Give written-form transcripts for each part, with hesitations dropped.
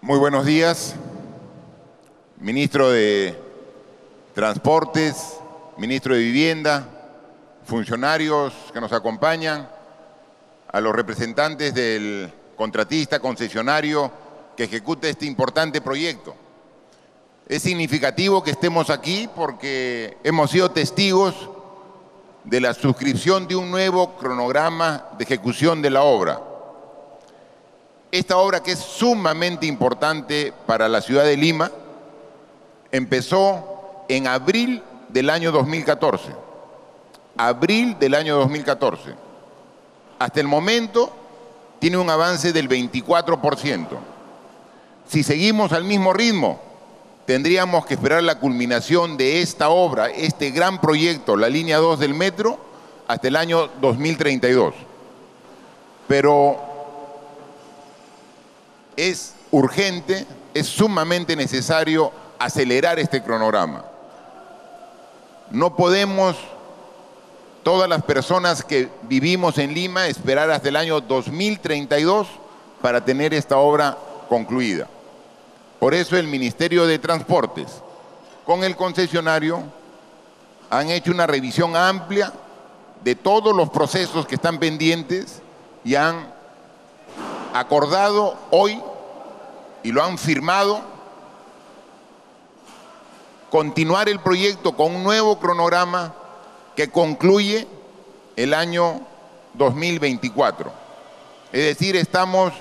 Muy buenos días, ministro de Transportes, ministro de Vivienda, funcionarios que nos acompañan, a los representantes del contratista, concesionario que ejecuta este importante proyecto. Es significativo que estemos aquí porque hemos sido testigos de la suscripción de un nuevo cronograma de ejecución de la obra. Esta obra, que es sumamente importante para la ciudad de Lima, empezó en abril del año 2014. Abril del año 2014. Hasta el momento tiene un avance del 24%. Si seguimos al mismo ritmo, tendríamos que esperar la culminación de esta obra, este gran proyecto, la línea 2 del metro, hasta el año 2032. Pero es urgente, es sumamente necesario acelerar este cronograma. No podemos, todas las personas que vivimos en Lima, esperar hasta el año 2032 para tener esta obra concluida. Por eso el Ministerio de Transportes, con el concesionario, han hecho una revisión amplia de todos los procesos que están pendientes y han acordado hoy, y lo han firmado, continuar el proyecto con un nuevo cronograma que concluye el año 2024. Es decir, estamos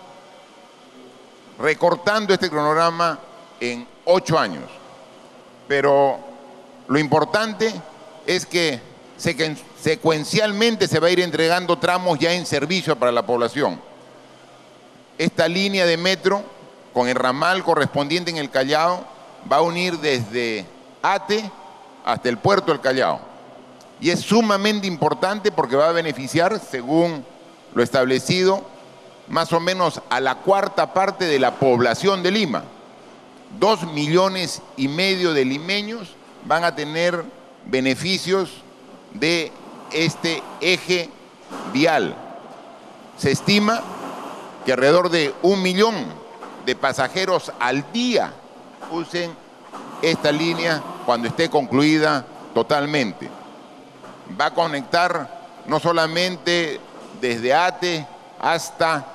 recortando este cronograma en 8 años. Pero lo importante es que secuencialmente se va a ir entregando tramos ya en servicio para la población. Esta línea de metro, con el ramal correspondiente en el Callao, va a unir desde Ate hasta el puerto del Callao. Y es sumamente importante porque va a beneficiar, según lo establecido, más o menos a la cuarta parte de la población de Lima. 2,5 millones de limeños van a tener beneficios de este eje vial. Se estima que alrededor de 1 millón de pasajeros al día usen esta línea cuando esté concluida totalmente. Va a conectar no solamente desde Ate hasta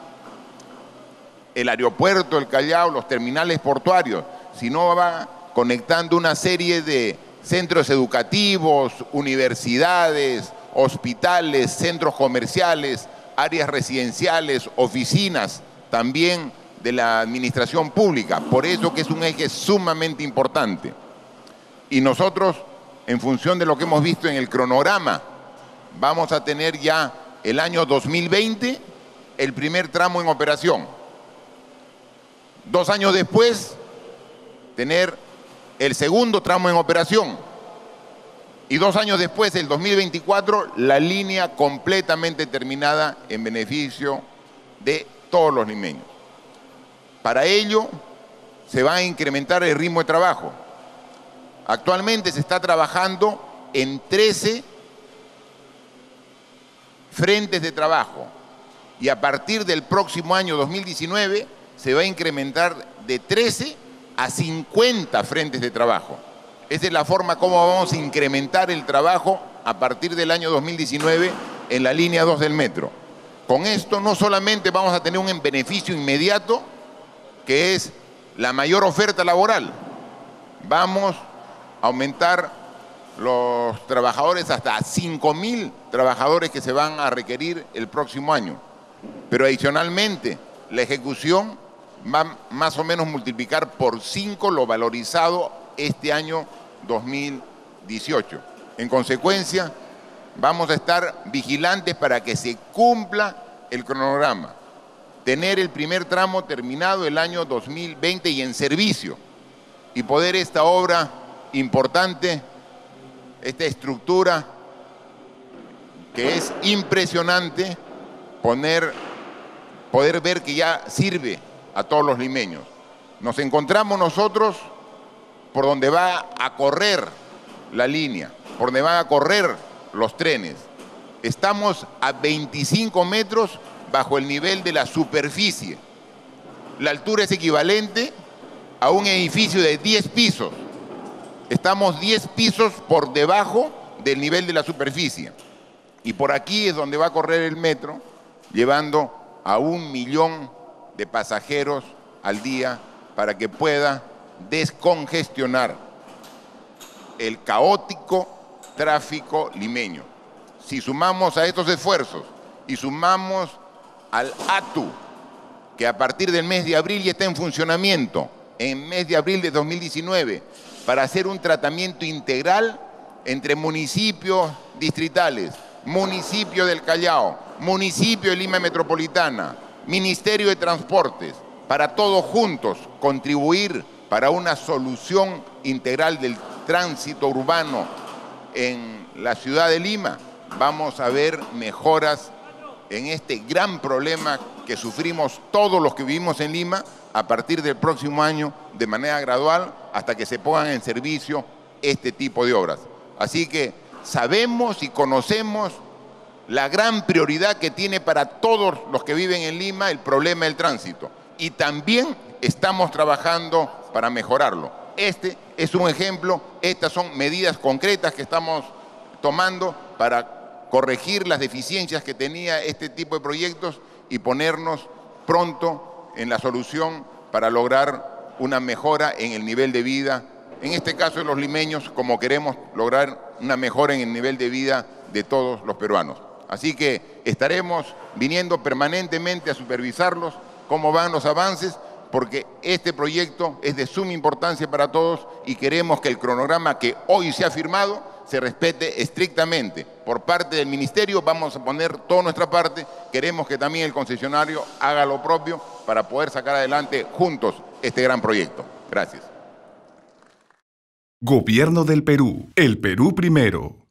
el aeropuerto del Callao, los terminales portuarios, sino va conectando una serie de centros educativos, universidades, hospitales, centros comerciales, áreas residenciales, oficinas, también de la administración pública. Por eso que es un eje sumamente importante. Y nosotros, en función de lo que hemos visto en el cronograma, vamos a tener ya el año 2020 el primer tramo en operación. 2 años después, tener el segundo tramo en operación. Y 2 años después, el 2024, la línea completamente terminada en beneficio de todos los limeños. Para ello, se va a incrementar el ritmo de trabajo. Actualmente se está trabajando en 13 frentes de trabajo y a partir del próximo año 2019 se va a incrementar de 13 a 50 frentes de trabajo. Esa es la forma como vamos a incrementar el trabajo a partir del año 2019 en la línea 2 del metro. Con esto no solamente vamos a tener un beneficio inmediato, que es la mayor oferta laboral. Vamos a aumentar los trabajadores hasta 5.000 trabajadores que se van a requerir el próximo año. Pero adicionalmente, la ejecución va más o menos multiplicar por 5 lo valorizado este año 2018. En consecuencia, vamos a estar vigilantes para que se cumpla el cronograma. Tener el primer tramo terminado el año 2020 y en servicio. Y poder esta obra importante, esta estructura que es impresionante, poder ver que ya sirve a todos los limeños. Nos encontramos nosotros por donde va a correr la línea, por donde van a correr los trenes. Estamos a 25 metros bajo el nivel de la superficie. La altura es equivalente a un edificio de 10 pisos. Estamos 10 pisos por debajo del nivel de la superficie. Y por aquí es donde va a correr el metro, llevando a 1 millón de pasajeros al día para que pueda descongestionar el caótico tráfico limeño. Si sumamos a estos esfuerzos y sumamos al ATU, que a partir del mes de abril ya está en funcionamiento, en mes de abril de 2019, para hacer un tratamiento integral entre municipios distritales, municipio del Callao, municipio de Lima Metropolitana, Ministerio de Transportes, para todos juntos contribuir para una solución integral del tránsito urbano en la ciudad de Lima, vamos a ver mejoras en este gran problema que sufrimos todos los que vivimos en Lima a partir del próximo año de manera gradual hasta que se pongan en servicio este tipo de obras. Así que sabemos y conocemos la gran prioridad que tiene para todos los que viven en Lima el problema del tránsito y también estamos trabajando para mejorarlo. Este es un ejemplo, estas son medidas concretas que estamos tomando para corregir las deficiencias que tenía este tipo de proyectos y ponernos pronto en la solución para lograr una mejora en el nivel de vida, en este caso de los limeños, como queremos lograr una mejora en el nivel de vida de todos los peruanos. Así que estaremos viniendo permanentemente a supervisarlos, cómo van los avances, porque este proyecto es de suma importancia para todos y queremos que el cronograma que hoy se ha firmado se respete estrictamente. Por parte del Ministerio vamos a poner toda nuestra parte, queremos que también el concesionario haga lo propio para poder sacar adelante juntos este gran proyecto. Gracias. Gobierno del Perú. El Perú primero.